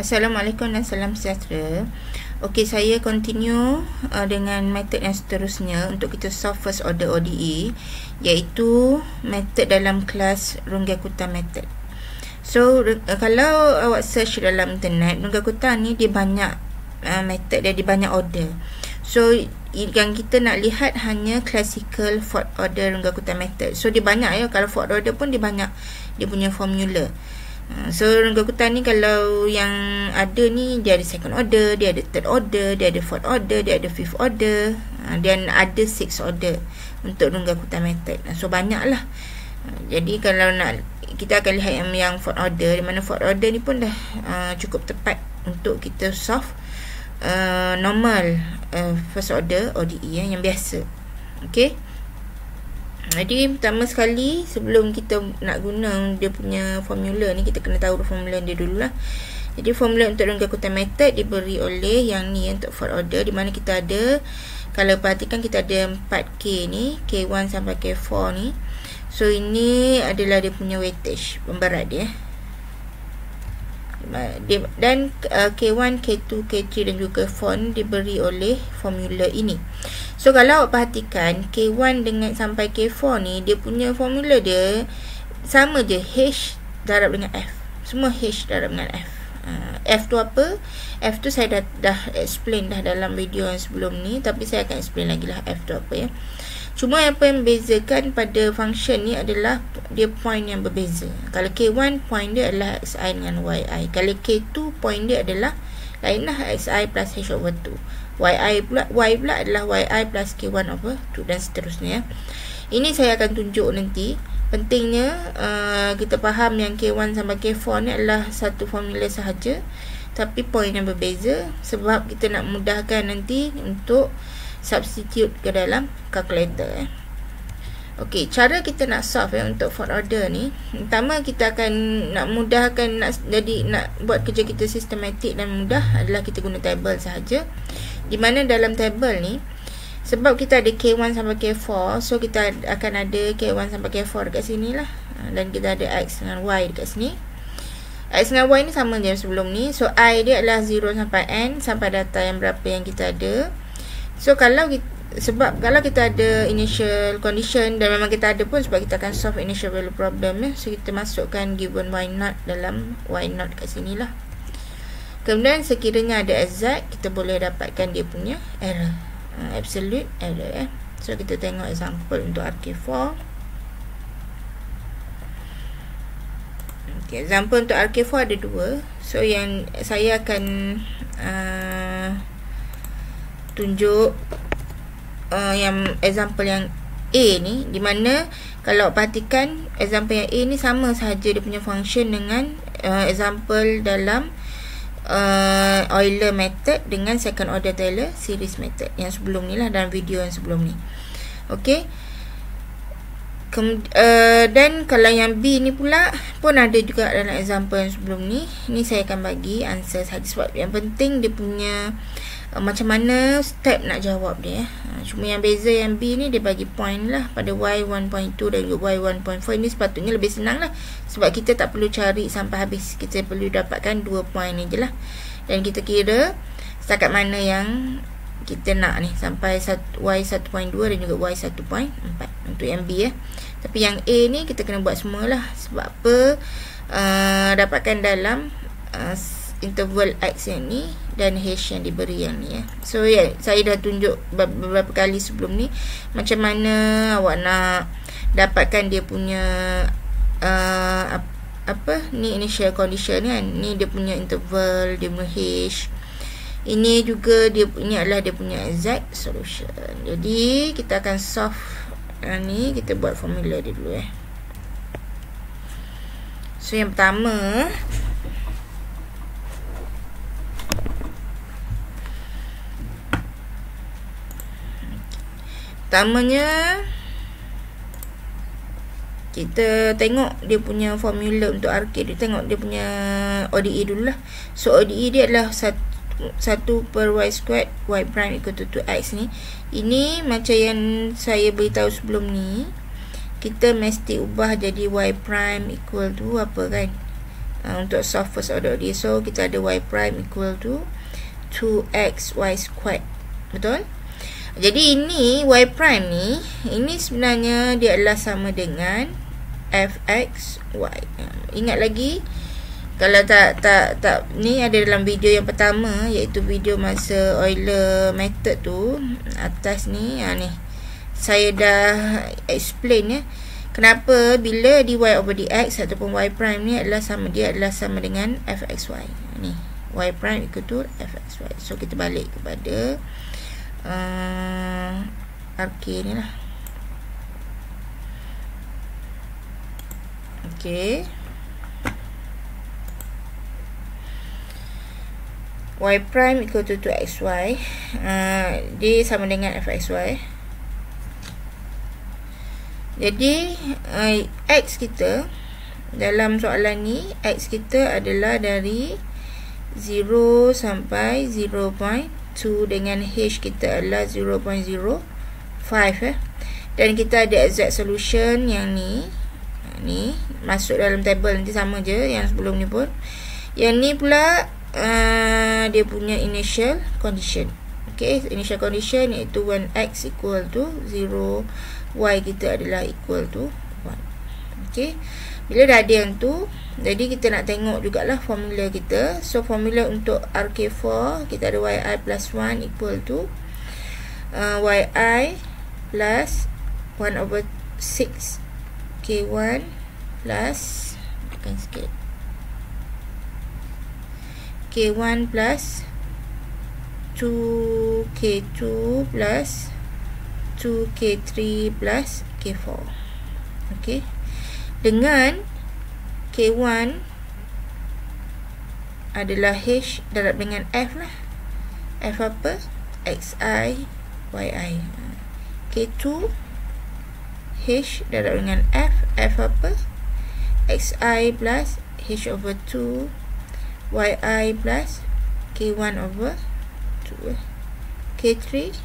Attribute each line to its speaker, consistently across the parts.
Speaker 1: Assalamualaikum dan salam sejahtera. Okey, saya continue dengan method yang seterusnya untuk kita solve first order ODE, iaitu method dalam kelas Runge-Kutta method. So kalau awak search dalam internet, Runge-Kutta ni dia banyak method dia banyak order. So yang kita nak lihat hanya classical fourth order Runge-Kutta method. So dia banyak ya, kalau fourth order pun dia banyak dia punya formula. So Runge-Kutta ni kalau yang ada ni, dia ada second order, dia ada third order, dia ada fourth order, dia ada fifth order, dan ada sixth order untuk Runge-Kutta method. So banyak lah. Jadi kalau nak, kita akan lihat yang fourth order, di mana fourth order ni pun dah cukup tepat untuk kita solve normal first order ODE yang biasa. Okay. Jadi pertama sekali, sebelum kita nak guna dia punya formula ni, kita kena tahu formula dia dululah. Jadi formula untuk Runge-Kutta method diberi oleh yang ni untuk fourth order, di mana kita ada, kalau perhatikan kita ada 4K ni, K1 sampai K4 ni. So ini adalah dia punya weightage, pemberat dia. Dan K1, K2, K3 dan juga K4 ni diberi oleh formula ini. So kalau awak perhatikan K1 dengan sampai K4 ni, dia punya formula dia sama je, H darab dengan F. Semua H darab dengan F. F tu apa? F tu saya dah explain dah dalam video yang sebelum ni, tapi saya akan explain lagi lah F tu apa ya. Cuma apa yang membezakan pada function ni adalah dia point yang berbeza. Kalau K1 point dia adalah Xi dengan Yi. Kalau K2 point dia adalah lainlah, Xi plus H over 2. Y pula adalah Yi plus K1 over 2 dan seterusnya. Ini saya akan tunjuk nanti. Pentingnya kita faham yang K1 sampai K4 ni adalah satu formula sahaja, tapi point yang berbeza, sebab kita nak mudahkan nanti untuk substitute ke dalam calculator. Okey, cara kita nak solve untuk fourth order ni, pertama kita akan nak mudahkan, nak buat kerja kita sistematik dan mudah adalah kita guna table sahaja. Di mana dalam table ni, sebab kita ada K1 sampai K4, so kita akan ada K1 sampai K4 dekat sini lah, dan kita ada X dengan Y dekat sini. X dengan Y ni sama je sebelum ni. So I dia adalah 0 sampai N, sampai data yang berapa yang kita ada. So kalau kita ada initial condition, dan memang kita ada pun sebab kita akan solve initial value problem ya. So kita masukkan given Y0 dalam Y0 kat sini lah. Kemudian sekiranya ada exact, kita boleh dapatkan dia punya error, absolute error ya. So kita tengok example untuk RK4. Okay, example untuk RK4 ada dua. So yang saya akan tunjuk yang example yang A ni, di mana kalau perhatikan example yang A ni sama sahaja dia punya function dengan example dalam Euler method dengan second order Taylor series method yang sebelum ni lah, dalam video yang sebelum ni. Okey. Dan kalau yang B ni pula pun ada juga dalam example yang sebelum ni. Ni saya akan bagi answer sahaja, sebab yang penting dia punya macam mana step nak jawab dia. Cuma yang beza yang B ni dia bagi point lah pada Y1.2 dan juga Y1.4. Ini sepatutnya lebih senang lah, sebab kita tak perlu cari sampai habis, kita perlu dapatkan 2 point ni je lah. Dan kita kira setakat mana yang kita nak ni, sampai Y1.2 dan juga Y1.4 untuk yang B ya. Tapi yang A ni kita kena buat semualah. Sebab apa? Dapatkan dalam interval X yang ni dan H yang diberi yang ni ya. So ya, saya dah tunjuk beberapa kali sebelum ni macam mana awak nak dapatkan dia punya ni initial condition kan. Ni dia punya interval, dia punya H. Ini juga ini adalah dia punya exact solution. Jadi kita akan solve ni, kita buat formula dia dulu ya. So yang pertama, kita tengok dia punya formula untuk RK. Dia tengok dia punya ODE dulu lah. So ODE dia adalah 1 per Y squared Y prime equal to 2X ni. Ini macam yang saya beritahu sebelum ni, kita mesti ubah jadi Y prime equal to apa kan? untuk solve first order ODE. So kita ada y prime equal to 2xy squared. Betul? Jadi ini y prime ni, ini sebenarnya dia adalah sama dengan fxy. Ingat lagi, kalau tak ni ada dalam video yang pertama, iaitu video masa Euler method tu, atas ni, ni saya dah explain ya, kenapa bila dy over dx ataupun y prime ni adalah sama, dia adalah sama dengan fxy. Ni y prime equal to fxy. So kita balik kepada RK ni lah. Okay, y prime equal to 2xy, dia sama dengan fxy. Jadi x kita dalam soalan ni, x kita adalah dari 0 sampai 0.2 dengan h kita adalah 0.05 dan kita ada exact solution yang ni masuk dalam table, nanti sama je yang sebelum ni pun. Yang ni pula dia punya initial condition. Okay, initial condition iaitu when x equal to 0, y kita adalah equal to 1. Okay, bila dah ada yang tu, jadi kita nak tengok jugalah formula kita. So formula untuk RK4 kita ada yi plus 1 equal to yi plus 1 over 6 k1 plus k1 plus 2k2 plus 2k3 plus k4. Okay, dengan k1 adalah h darab dengan f lah. F apa? xi yi. K2 h darab dengan f. F apa? xi plus h over 2 yi plus k1 over 2. K3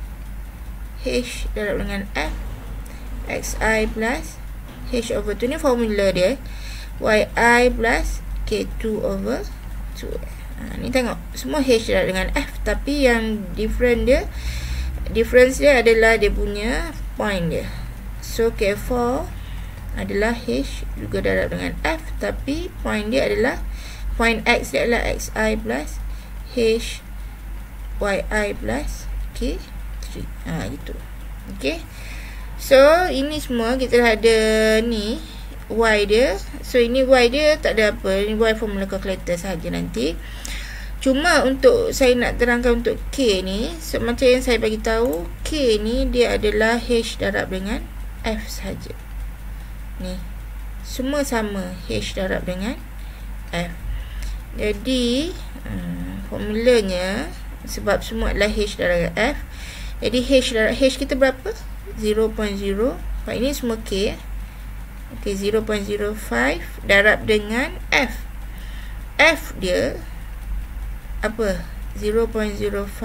Speaker 1: h darab dengan f. xi plus h over 2. Ni formula dia. yi plus k2 over 2. Ni tengok, semua h darab dengan f, tapi yang difference dia adalah dia punya point dia. So k4 adalah h juga darab dengan f, tapi point dia adalah, point x dia adalah xi plus h yi plus k3. Gitu. Okay, so ini semua kita dah ada ni y dia. So ini y dia tak ada apa, ini y formula calculator saja nanti. Cuma untuk saya nak terangkan untuk k ni, so macam yang saya bagi tahu, k ni dia adalah h darab dengan f saja. Ni semua sama, h darab dengan f. Jadi formulanya, sebab semua adalah h darab dengan f, jadi h kita berapa? 0.0. Ini semua k. Okay, 0.05 darab dengan f. F dia apa? 0.05.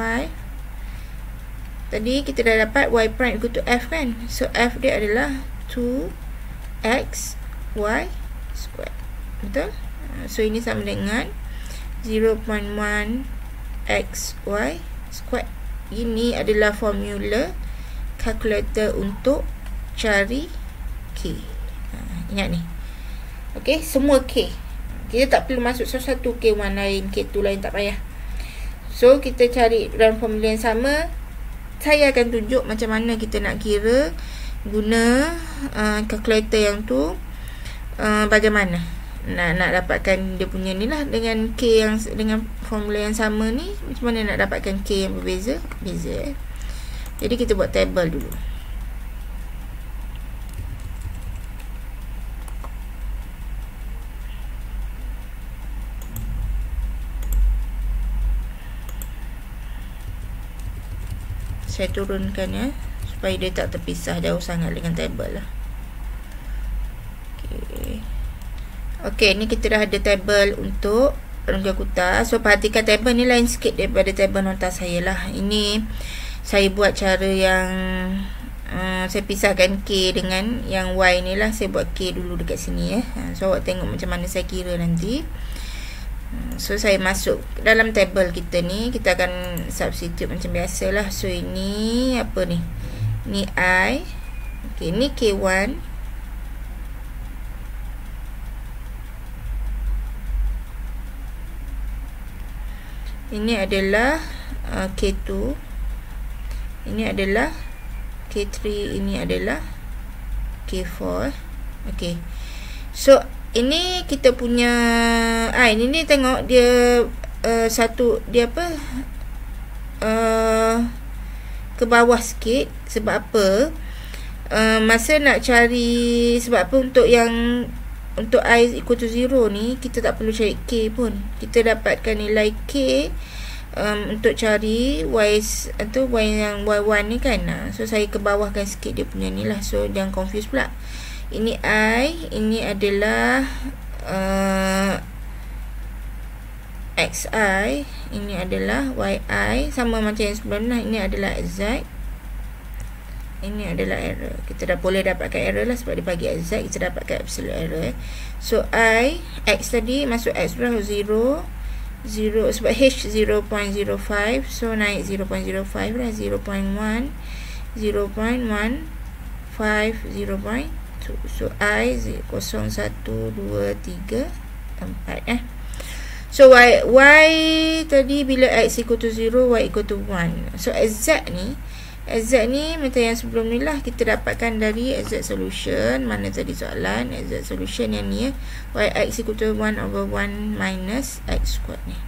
Speaker 1: Tadi kita dah dapat y prime equal to f kan? So f dia adalah 2x y squared. Betul? So ini sama dengan 0.1 x y squared. Ini adalah formula calculator untuk cari k. Ingat ni. Okay, semua k. Kita tak perlu masuk satu k1 lain, k2 lain, tak payah. So kita cari dalam formula yang sama. Saya akan tunjuk macam mana kita nak kira guna calculator yang tu, bagaimana nak dapatkan dia punya ni lah, dengan k yang dengan formula yang sama ni, macam mana nak dapatkan k yang berbeza. Jadi kita buat table dulu. Saya turunkan ya, supaya dia tak terpisah jauh sangat dengan table lah. Okey, ni kita dah ada table untuk rengga kutas. So perhatikan table ni lain sikit daripada table nota saya lah. Ini saya buat cara yang saya pisahkan K dengan yang Y ni lah. Saya buat K dulu dekat sini ya. So awak tengok macam mana saya kira nanti. So saya masuk dalam table kita ni, kita akan substitute macam biasa lah. So ini apa ni? Ni I. Okay, ni K1. Ini adalah K2. Ini adalah K3. Ini adalah K4. Okay. So ini kita punya ini tengok dia satu dia apa ke bawah sikit. Sebab apa? Masa nak cari, sebab apa, untuk I equal to 0 ni kita tak perlu cari K pun. Kita dapatkan nilai K untuk cari Y atau Y yang Y1 ni kan. So saya ke bawahkan sikit dia punya ni lah. So jangan confuse pula. Ini I, ini adalah XI, ini adalah YI, sama macam yang sebelum lah. Ini adalah Z, ini adalah error. Kita dah boleh dapatkan error lah sebab dia bagi Z, kita dapatkan absolute error. So I, X tadi masuk X berapa? 0, sebab H 0.05, so naik 0.05 lah, 0.1, 0.15, 0.2. So I 0, 1, 2, 3, 4 So Y tadi bila X equal to 0, Y equal to 1. So Z ni macam yang sebelum ni lah, kita dapatkan dari Z solution. Mana tadi soalan Z solution yang ni ya, Y X equal to 1 over 1 minus X squared ni.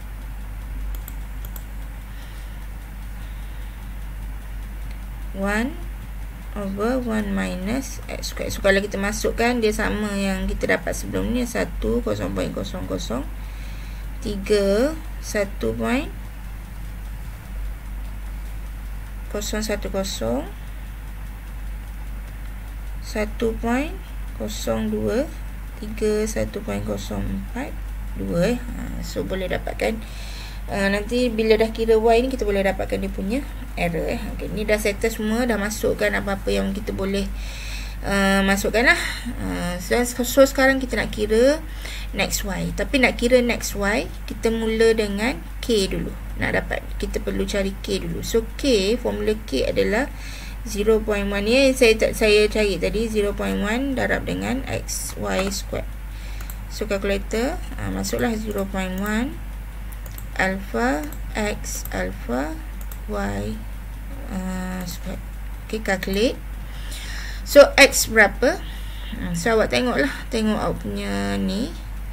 Speaker 1: Over 1 minus X squared. So kalau kita masukkan, dia sama yang kita dapat sebelum ni, 1, 0.00, 3, 1.0, 110, 1, 1.02, 3, 1.04, 2. So boleh dapatkan nanti bila dah kira Y ni, kita boleh dapatkan dia punya error. Okay, ni dah settle semua, dah masukkan apa-apa yang kita boleh masukkan lah. So sekarang kita nak kira next Y. Tapi nak kira next Y, kita mula dengan K dulu. Nak dapat, kita perlu cari K dulu. So K, formula K adalah 0.1 ni saya cari tadi, 0.1 darab dengan XY squared. So calculator, masuklah 0.1 alpha X alpha Y squared. Okay, calculate. So X berapa? So awak tengoklah, tengok awak punya ni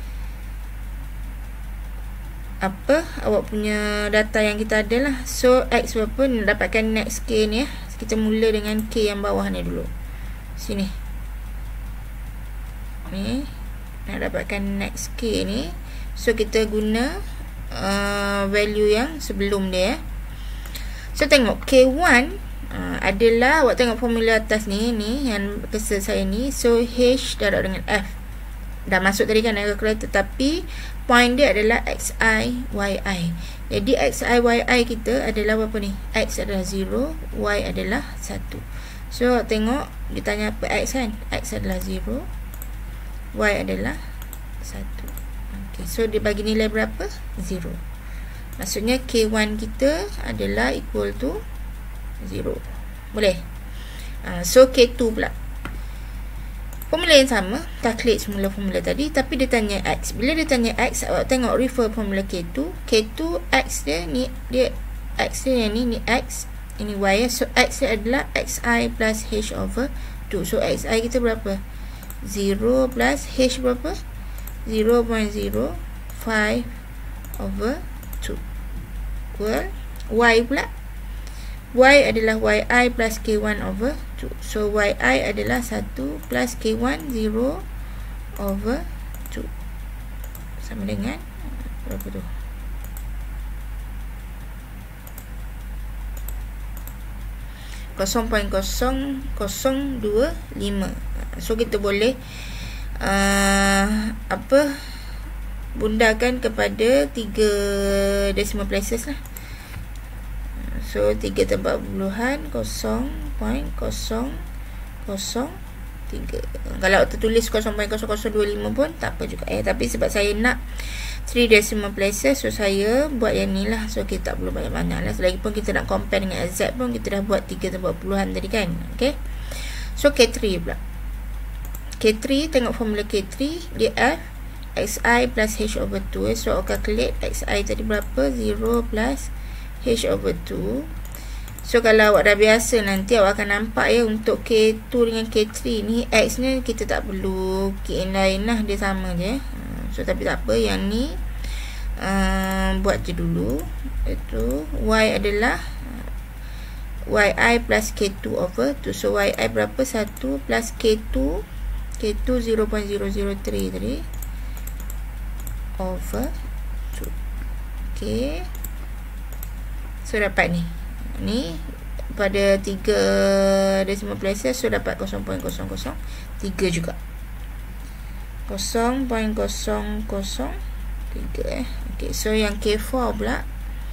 Speaker 1: apa, awak punya data yang kita ada lah. So X berapa? Nak dapatkan next K ni ya. Kita mula dengan K yang bawah ni dulu. Sini ni, nak dapatkan next K ni. So kita guna value yang sebelum dia. So tengok K1 adalah, awak tengok formula atas ni yang kesel saya ni. So H darab dengan F dah masuk tadi kan calculator, tapi point dia adalah XI YI. Jadi XI YI kita adalah berapa ni? X adalah 0, Y adalah 1. So tengok dia tanya apa X kan? X adalah 0, Y adalah 1. Okay, so dia bagi nilai berapa? 0. Maksudnya K1 kita adalah equal to 0. Boleh? So K2 pula, formula yang sama, calculate semula formula tadi, tapi dia tanya X. Bila dia tanya X, awak tengok refer formula K2. K2 X dia ni, dia X dia yang ni X, ini Y. So X dia adalah XI plus H over 2. So XI kita berapa? 0 plus H berapa? 0.05 over 2 equal Y pula. Y adalah YI plus K1 over 2. So YI adalah 1 plus K1 0 over 2 sama dengan berapa tu? 0.0025. So kita boleh bundakan kepada 3 decimal places lah. So 3 tempat puluhan 0.0025. Kalau tertulis 0.0025 pun tak apa juga tapi sebab saya nak 3 decimal places, so saya buat yang ni lah. So kita tak perlu banyak-banyak lah. Lagipun kita nak compare dengan exact pun kita dah buat 3/40 tadi kan. Okay, so K3 pula. K3, tengok formula K3, dia F xi plus h over 2. So calculate xi tadi berapa, 0 plus h over 2. So kalau awak dah biasa, nanti awak akan nampak untuk K2 dengan K3 ni, X ni kita tak perlu key in lain lah, dia sama je. So tapi tak apa, yang ni buat je dulu. Itu Y adalah yi plus K2 over 2. So yi berapa, 1 plus K2 0.003 tadi over 2. Okay, so dapat ni pada 3 decimal places, so dapat 0.003 juga, 0.003. Okay, so yang K4 pula.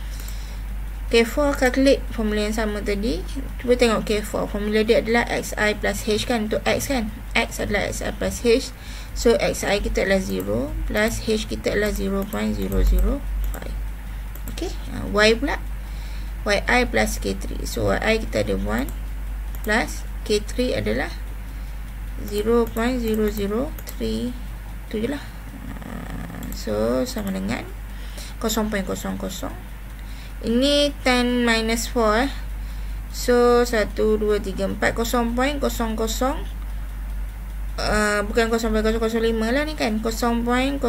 Speaker 1: K4 calculate formula yang sama tadi. Cuba tengok K4, formula dia adalah xi plus h kan, untuk x kan, x adalah xi plus h. So xi kita adalah 0 plus h kita adalah 0.005. Okay, y pula yi plus K3. So yi kita ada 1 plus K3 adalah 0.003. tu je lah. So sama dengan 0.00. Ini 10 minus 4 So 1, 2, 3, 4 0.00 bukan 0.005 lah ni kan, 0.001.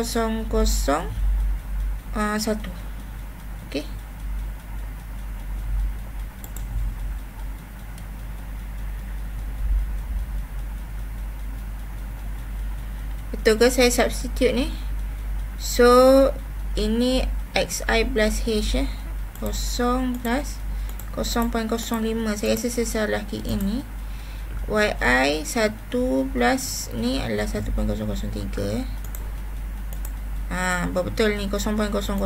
Speaker 1: Okay, betul ke saya substitute ni? So ini xi plus h 0 plus 0.05. Saya rasa saya salah key ini. yi 1 plus ni adalah 1.003. Betul ni 0.005.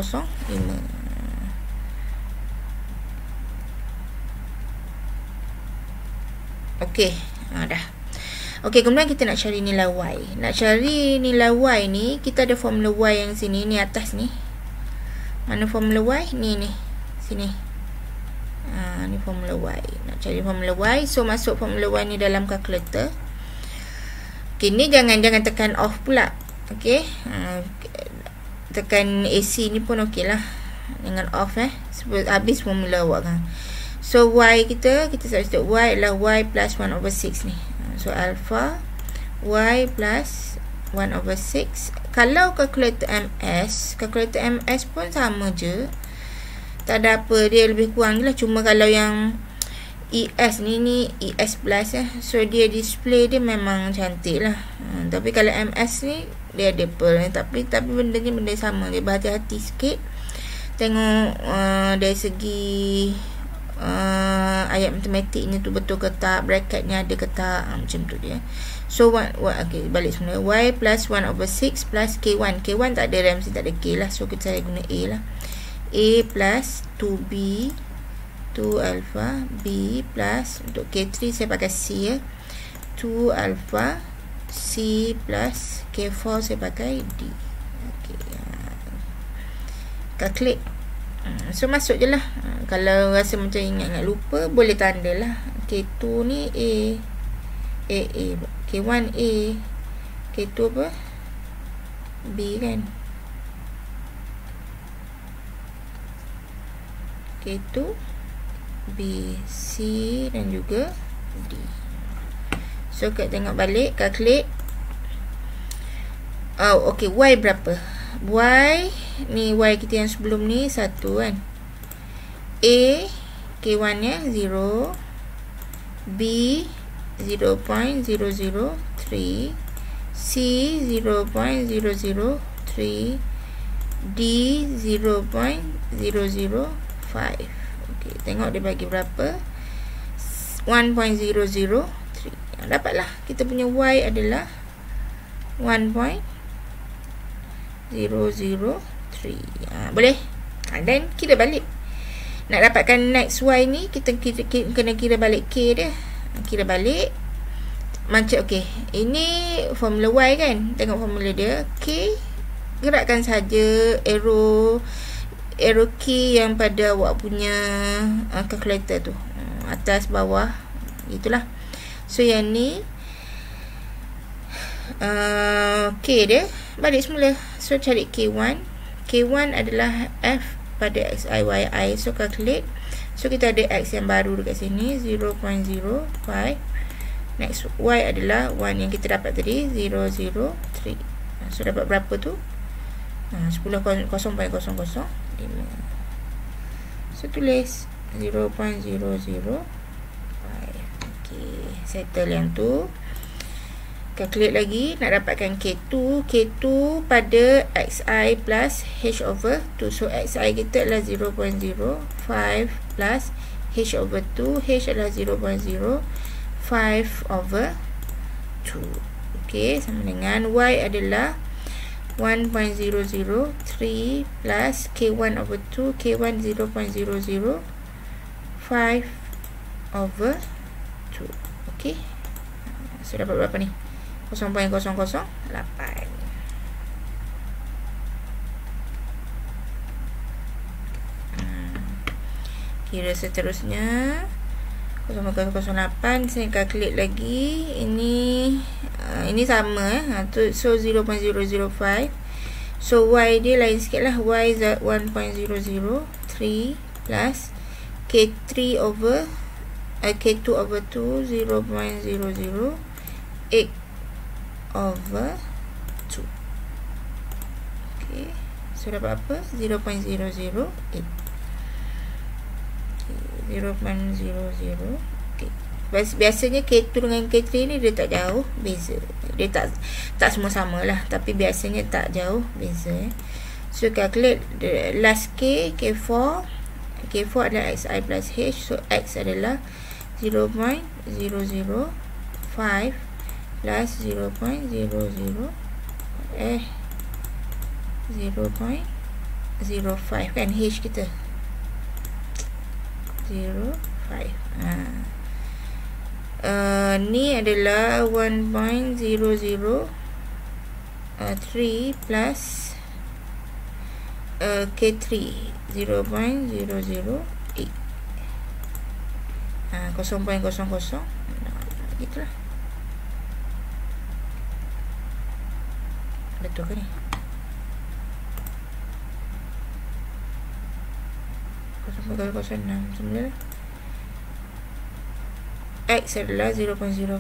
Speaker 1: Okey, dah. Okey, kemudian kita nak cari nilai y. Nak cari nilai y ni, kita ada formula y yang sini, ni atas ni. Mana formula y? Ni sini. Ni formula y. Nak cari formula y, so masuk formula y ni dalam calculator. Okey, ni jangan tekan off pula. Okey. Tekan AC ni pun okey lah. Dengan off sebab habis formula awak kan. So y kita substitute y adalah y plus 1 over 6 ni. So alpha y plus 1 over 6. Kalau calculator MS pun sama je. Tak ada apa, dia lebih kurang je lah. Cuma kalau yang ES ni ES plus so dia display dia memang cantik lah. Tapi kalau MS ni dia ada pearl, tapi bendanya benda sama. Dia berhati-hati sikit. Tengok dari segi ayat matematiknya tu betul ke tak, bracketnya ada ke tak, macam tu dia. So okay, balik semula. Y plus 1 over 6 plus K1. K1 tak ada rem, tak ada K lah. So saya guna A lah. A plus 2B 2 alpha B plus, untuk K3 saya pakai C 2 alpha C plus K4 saya pakai D. Okay, calculate. So masuk je lah. Kalau rasa macam ingat lupa, boleh tanda lah. K2 ni A K1 A, K2 apa? B kan. K2 B, C dan juga D. So kita tengok balik, calculate. Okay, Y berapa? Y ni, Y kita yang sebelum ni 1 kan. A K1 nya 0, B 0.003, C 0.003, D 0.005. Okay, tengok dia bagi berapa? 1.003. Dapatlah kita punya Y adalah 1.003. Boleh? Dan kira balik. Nak dapatkan next Y ni, kita kena kira balik K dia. Kira balik. Macam okey. Ini formula Y kan. Tengok formula dia. K, gerakkan saja arrow key yang pada awak punya calculator tu. Atas, bawah. Itulah. So yang ni K dia balik semula. So cari K1. K1 adalah F pada XI, YI. So calculate. So kita ada X yang baru dekat sini 0.05. Next Y adalah 1 yang kita dapat tadi 003. So dapat berapa tu? 10.0.05. So tulis 0.005. Okay, settle yang tu. Calculate lagi. Nak dapatkan K2. K2 pada XI plus H over 2. So XI kita adalah 0.05 plus H over 2. H adalah 0.05 over 2. Okay, sama dengan Y adalah 1.003 plus K1 over 2. K1 0.005 over 2. Okay, so dapat berapa ni? 0.008. Kira seterusnya 0.008. Saya calculate lagi. Ini sama so 0.005. So Y dia lain sikit lah. Y 1.003 plus K3 over K2 over 2 0.008 over 2. Okay, so dapat apa? 0.008. 0.00. Okay. Biasanya K2 dengan K3 ni dia tak jauh beza. Dia tak semua sama lah, tapi biasanya tak jauh beza. So calculate the last K, K4. K4 adalah XI plus H. So X adalah 0.005 plus 0.005 kan H kita 0.5. Ni adalah 1.003 plus K3 0.008. 0.00. Gitulah. Betul ke ni? 0.006 X adalah 0.05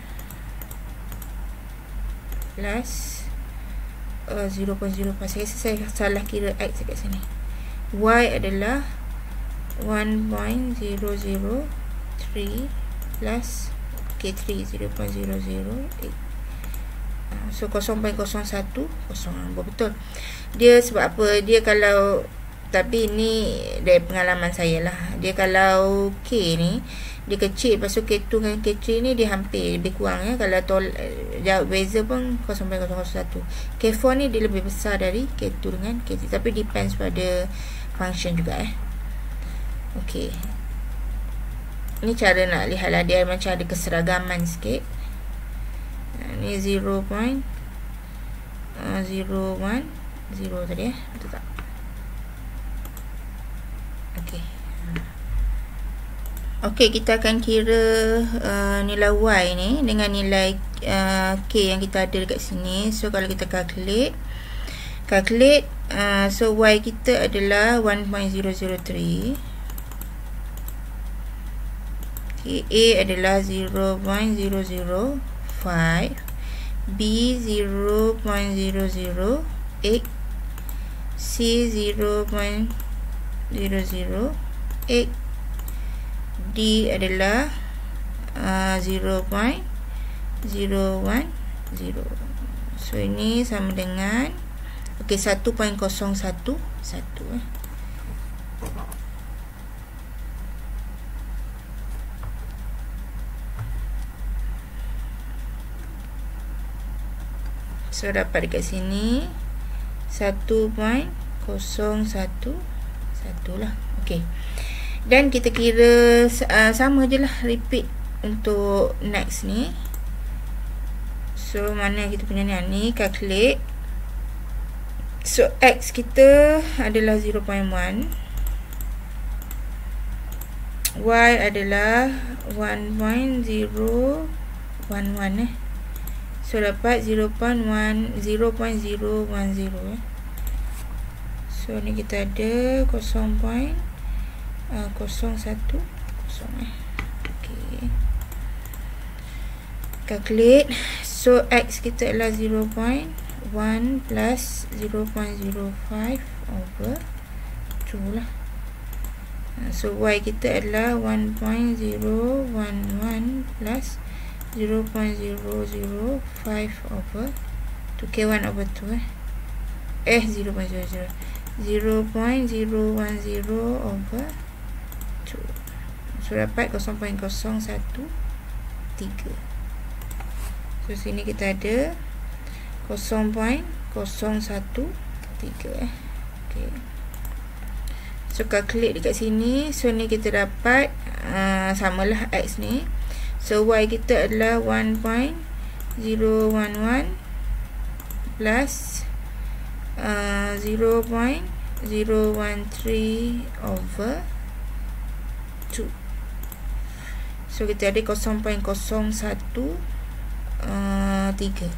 Speaker 1: plus 0.05. Saya salah kira X dekat sini. Y adalah 1.003 plus K3 0.008. So 0.010. Betul. Dia sebab apa? Dia kalau, tapi ni dari pengalaman saya lah, dia kalau K ni dia kecil, lepas tu K2 dengan K3 ni dia hampir lebih kurang ya. Kalau jauh beza pun 0.001. K4 ni dia lebih besar dari K2 dengan K3, tapi depends pada function juga Okay, ni cara nak lihat lah, dia macam ada keseragaman sikit. Ni 0.010 tadi betul tak? Okey, kita akan kira nilai Y ni dengan nilai K yang kita ada dekat sini. So kalau kita calculate, so Y kita adalah 1.003. Okay, A adalah 0.005, B 0.008, C 0.008, D adalah 0.010. So ini sama dengan 1.011. So dapat dekat sini 1.011 lah. Okey. Dan kita kira sama je lah, repeat untuk next ni. So mana kita punya ni, calculate. So X kita adalah 0.1, Y adalah 1.011 So dapat 0.010 So ni kita ada 0.01 Okay, calculate. So X kita adalah 0.1 plus 0.05 over 2 lah. So Y kita adalah 1.011 plus 0.005 over 2, K1 over 2 0.00 over 2. So dapat 0.013. So sini kita ada 0.013. Okay. So calculate dekat sini. So ni kita dapat samalah X ni. So Y kita adalah 1.011 plus 0.013 over 2. So kita ada 0.013.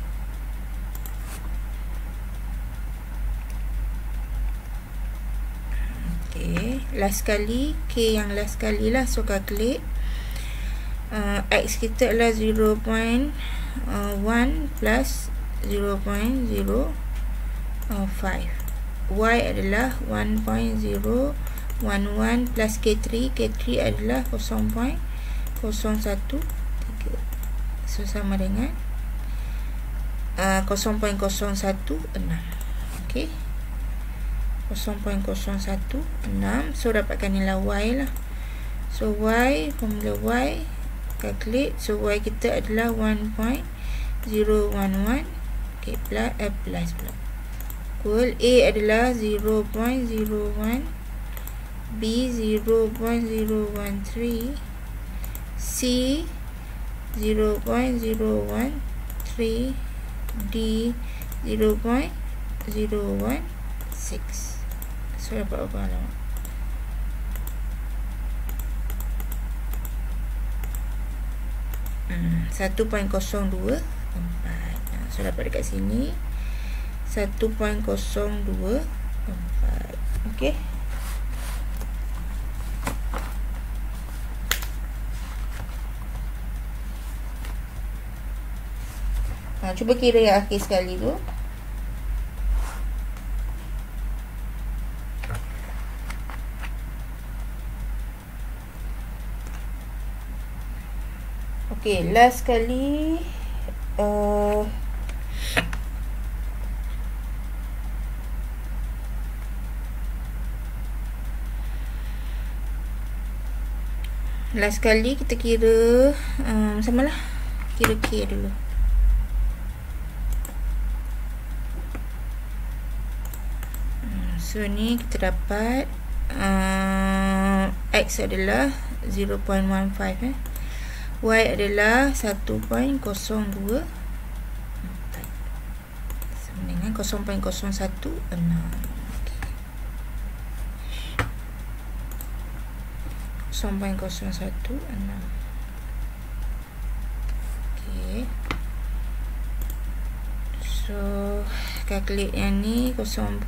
Speaker 1: Okay, last kali, K yang last kali lah. So calculate. X kita adalah 0.1 plus 0.05. Y adalah 1.011 plus K3. K3 adalah 0.013. So sama dengan 0.016. Okay, 0.016. So dapatkan nilai Y lah. So Y, formula Y, calculate. So Y kita adalah 1.011. Okay, plus equal. A adalah 0.01, B 0.013, C 0.013, D 0.016. So dapat berapa alamat? Hmm, 1.024. So dapat dekat sini 1.024. Okey. Cuba kira yang akhir sekali tu. Okey, last kali last kali kita kira samalah, kira K dulu. So ni kita dapat X adalah 0.15 Y adalah 1.02 sama dengan 0.016. Okay. So calculate yang ni 0.15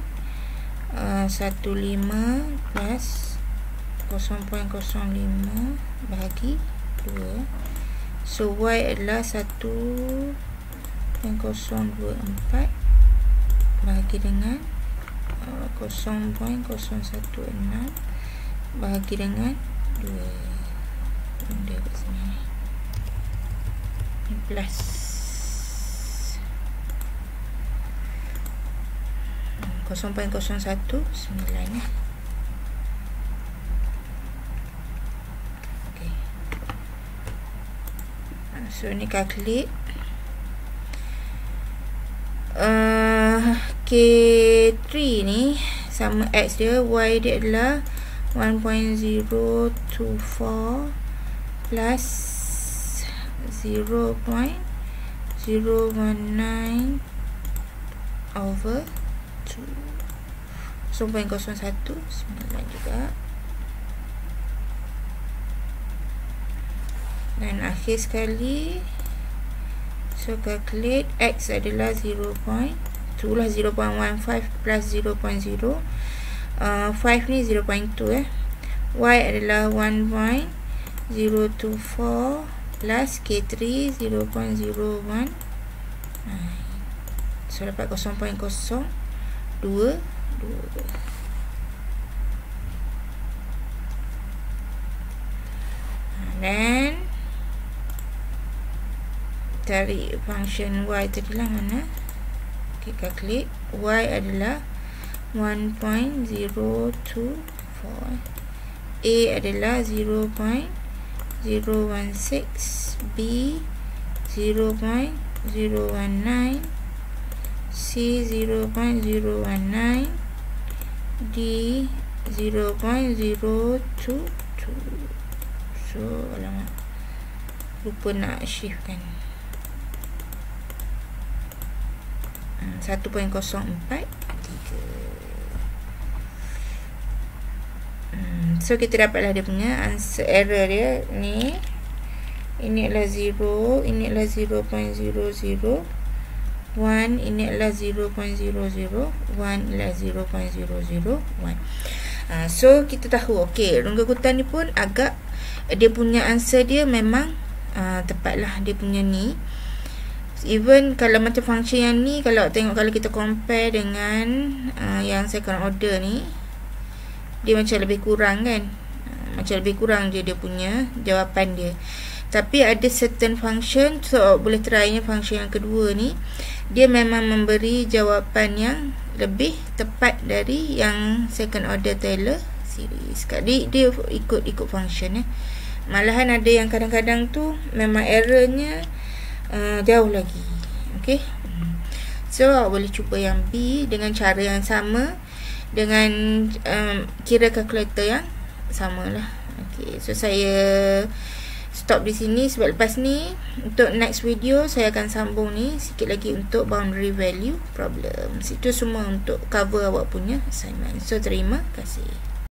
Speaker 1: plus 0.05 bahagi 2. So Y adalah 1.024 bahagi dengan 0.016 bahagi dengan 2. Benda kat sini plus 0.019 Okay. So ni calculate K3 ni sama X dia, Y dia adalah 1.024 plus 0.019 over 2. 0.019 juga. Dan akhir sekali, so calculate X adalah 0.2 lah, 0.15 plus 0.0. 5 ni 0.2 Y adalah 1.024 plus K3 0.019. So dapat 0.022. Dan cari function Y tadi lah mana. Okay, calculate. Y adalah 1.024. A adalah 0.016. B 0.019. C 0.019. D 0.022. So alamak, lupa nak shift kan. 1.043. So kita dapatlah dia punya answer, error dia ni. Ini adalah 0, ini adalah 0.001, ini adalah 0.001, adalah 0.001. So kita tahu, okey, rongga kutan ni pun agak, dia punya answer dia memang tepatlah dia punya ni. Even kalau macam function yang ni, kalau tengok, kalau kita compare dengan yang second order ni, dia macam lebih kurang kan, macam lebih kurang je dia punya jawapan dia. Tapi ada certain function, so boleh try function yang kedua ni, dia memang memberi jawapan yang lebih tepat dari yang second order Taylor series. Dia ikut function Malahan ada yang kadang-kadang tu memang errornya jauh lagi. Okay, so boleh cuba yang B dengan cara yang sama, dengan kira kalkulator yang sama lah. Okay, so saya stop di sini sebab lepas ni untuk next video saya akan sambung ni sikit lagi untuk boundary value problem. Itu semua untuk cover awak punya assignment. So terima kasih.